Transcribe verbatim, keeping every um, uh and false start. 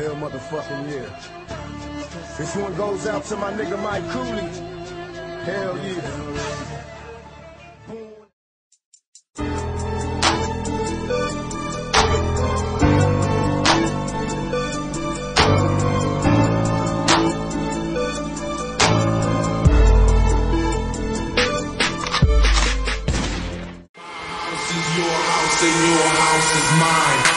Hell motherfucking yeah. This one goes out to my nigga Mike Cooley. Hell yeah. Your house and your house is mine.